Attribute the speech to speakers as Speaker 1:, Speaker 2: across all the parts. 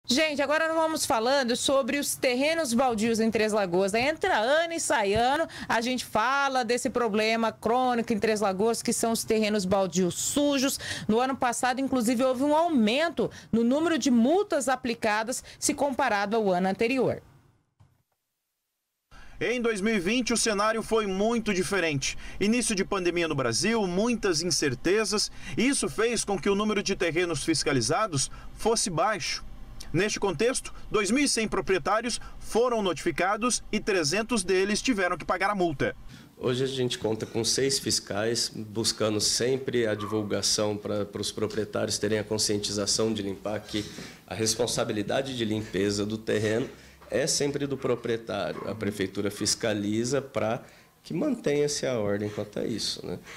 Speaker 1: Gente, agora nós vamos falando sobre os terrenos baldios em Três Lagoas. Entra ano e sai ano, a gente fala desse problema crônico em Três Lagoas, que são os terrenos baldios sujos. No ano passado, inclusive, houve um aumento no número de multas aplicadas se comparado ao ano anterior.
Speaker 2: Em 2020, o cenário foi muito diferente. Início de pandemia no Brasil, muitas incertezas, e isso fez com que o número de terrenos fiscalizados fosse baixo. Neste contexto, 2.100 proprietários foram notificados e 300 deles tiveram que pagar a multa.
Speaker 3: Hoje a gente conta com 6 fiscais, buscando sempre a divulgação para os proprietários terem a conscientização de limpar, que a responsabilidade de limpeza do terreno é sempre do proprietário. A prefeitura fiscaliza para que mantenha-se a ordem quanto a isso, né?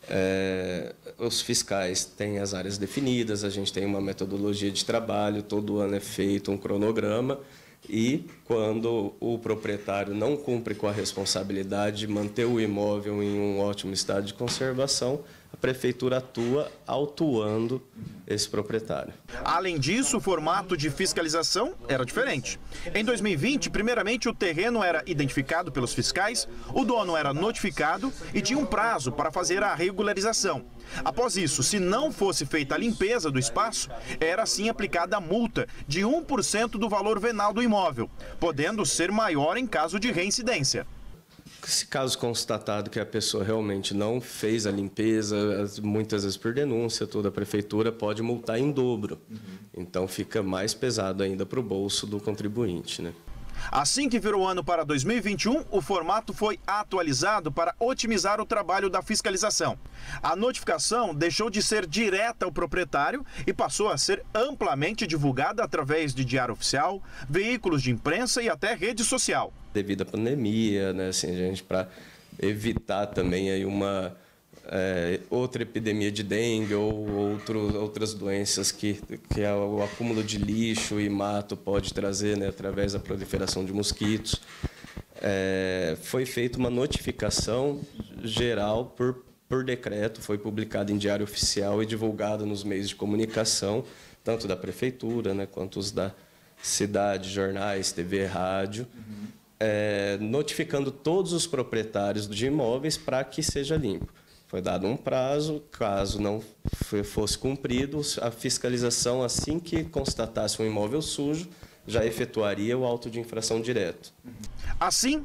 Speaker 3: Os fiscais têm as áreas definidas, a gente tem uma metodologia de trabalho, todo ano é feito um cronograma e quando o proprietário não cumpre com a responsabilidade de manter o imóvel em um ótimo estado de conservação, a prefeitura atua autuando esse proprietário.
Speaker 2: Além disso, o formato de fiscalização era diferente. Em 2020, primeiramente, o terreno era identificado pelos fiscais, o dono era notificado e tinha um prazo para fazer a regularização. Após isso, se não fosse feita a limpeza do espaço, era assim aplicada a multa de 1% do valor venal do imóvel, podendo ser maior em caso de reincidência.
Speaker 3: Se caso constatado que a pessoa realmente não fez a limpeza, muitas vezes por denúncia, toda a prefeitura pode multar em dobro. Então fica mais pesado ainda para o bolso do contribuinte, né?
Speaker 2: Assim que virou ano para 2021, o formato foi atualizado para otimizar o trabalho da fiscalização. A notificação deixou de ser direta ao proprietário e passou a ser amplamente divulgada através de diário oficial, veículos de imprensa e até rede social.
Speaker 3: Devido à pandemia, né, assim, gente, para evitar também aí uma outra epidemia de dengue ou outras doenças que o acúmulo de lixo e mato pode trazer, né, através da proliferação de mosquitos. Foi feita uma notificação geral por decreto, foi publicado em diário oficial e divulgado nos meios de comunicação, tanto da prefeitura, né, quanto os da cidade, jornais, TV, rádio, notificando todos os proprietários de imóveis para que seja limpo. Foi dado um prazo, caso não fosse cumprido, a fiscalização, assim que constatasse um imóvel sujo, já efetuaria o auto de infração direto.
Speaker 2: Assim,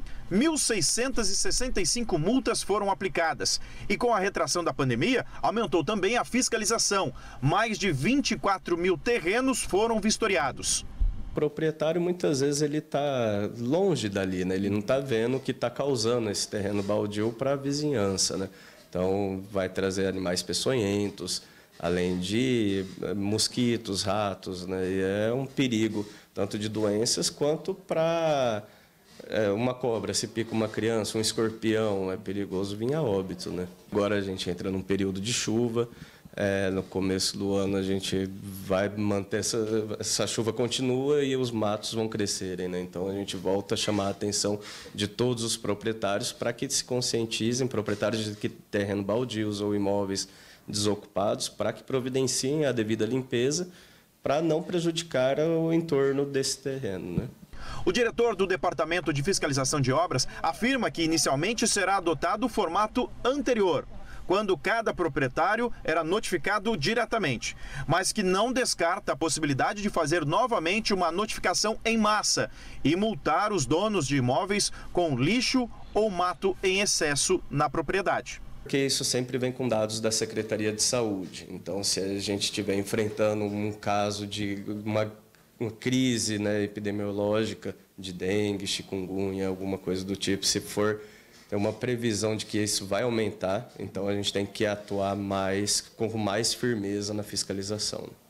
Speaker 2: 1.665 multas foram aplicadas. E com a retração da pandemia, aumentou também a fiscalização. Mais de 24 mil terrenos foram vistoriados.
Speaker 3: O proprietário, muitas vezes, ele está longe dali, né? Ele não está vendo o que está causando esse terreno baldio para a vizinhança, né? Então, vai trazer animais peçonhentos, além de mosquitos, ratos, né? E é um perigo, tanto de doenças quanto para uma cobra. Se pica uma criança, um escorpião, é perigoso vir a óbito, né? Agora a gente entra num período de chuva, no começo do ano a gente vai manter essa chuva continua e os matos vão crescerem, né? Então a gente volta a chamar a atenção de todos os proprietários para que se conscientizem, proprietários de terreno baldios ou imóveis desocupados, para que providenciem a devida limpeza para não prejudicar o entorno desse terreno, né?
Speaker 2: O diretor do Departamento de Fiscalização de Obras afirma que inicialmente será adotado o formato anterior, quando cada proprietário era notificado diretamente, mas que não descarta a possibilidade de fazer novamente uma notificação em massa e multar os donos de imóveis com lixo ou mato em excesso na propriedade.
Speaker 3: Porque isso sempre vem com dados da Secretaria de Saúde. Então, se a gente estiver enfrentando um caso de uma crise, né, epidemiológica de dengue, chikungunya, alguma coisa do tipo, se for ter uma previsão de que isso vai aumentar, então a gente tem que atuar com mais firmeza na fiscalização.